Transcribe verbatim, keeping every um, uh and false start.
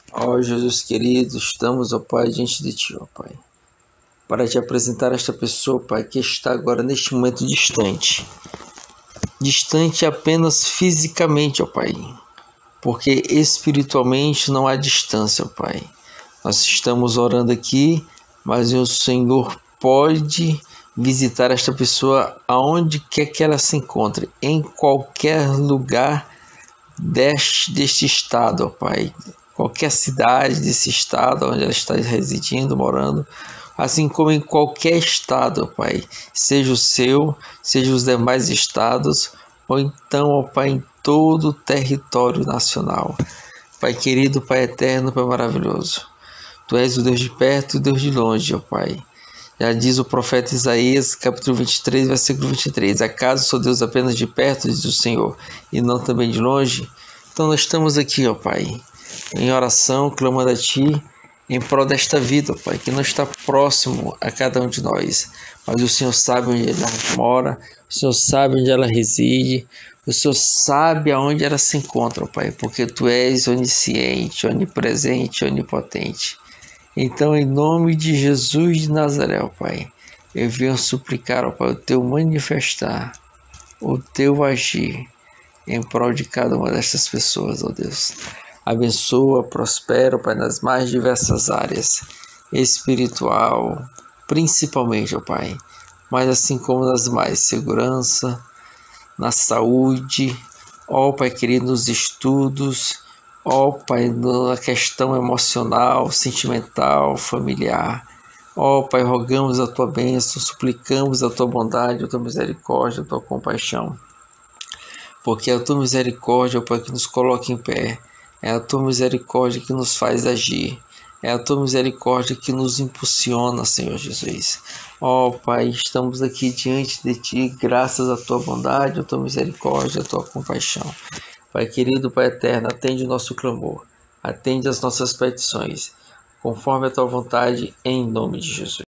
Ó Jesus querido, estamos, ó Pai, diante de Ti, ó Pai, para Te apresentar esta pessoa, Pai, que está agora neste momento distante. Distante apenas fisicamente, ó Pai, porque espiritualmente não há distância, ó Pai. Nós estamos orando aqui, mas o Senhor pode visitar esta pessoa aonde quer que ela se encontre, em qualquer lugar deste, deste estado, ó Pai. Qualquer cidade desse estado onde ela está residindo, morando, assim como em qualquer estado, ó Pai, seja o seu, seja os demais estados, ou então, ó Pai, em todo o território nacional. Pai querido, Pai eterno, Pai maravilhoso, Tu és o Deus de perto e o Deus de longe, ó Pai. Já diz o profeta Isaías, capítulo vinte e três, versículo vinte e três, acaso sou Deus apenas de perto, diz o Senhor, e não também de longe? Então nós estamos aqui, ó Pai, em oração, clamando a Ti, em prol desta vida, ó Pai, que não está próximo a cada um de nós, mas o Senhor sabe onde ela mora, o Senhor sabe onde ela reside, o Senhor sabe aonde ela se encontra, ó Pai, porque Tu és onisciente, onipresente, onipotente. Então, em nome de Jesus de Nazaré, ó Pai, eu venho suplicar, ó Pai, o Teu manifestar, o Teu agir em prol de cada uma dessas pessoas, ó Deus. Abençoa, prospera, ó Pai, nas mais diversas áreas, espiritual, principalmente, ó Pai, mas assim como nas mais, segurança, na saúde, ó Pai querido, nos estudos, ó Pai, na questão emocional, sentimental, familiar. Ó Pai, rogamos a Tua bênção, suplicamos a Tua bondade, a Tua misericórdia, a Tua compaixão. Porque é a Tua misericórdia, ó Pai, que nos coloca em pé. É a Tua misericórdia que nos faz agir. É a Tua misericórdia que nos impulsiona, Senhor Jesus. Ó Pai, estamos aqui diante de Ti, graças à Tua bondade, à Tua misericórdia, à Tua compaixão. Pai querido, Pai eterno, atende o nosso clamor, atende as nossas petições, conforme a Tua vontade, em nome de Jesus.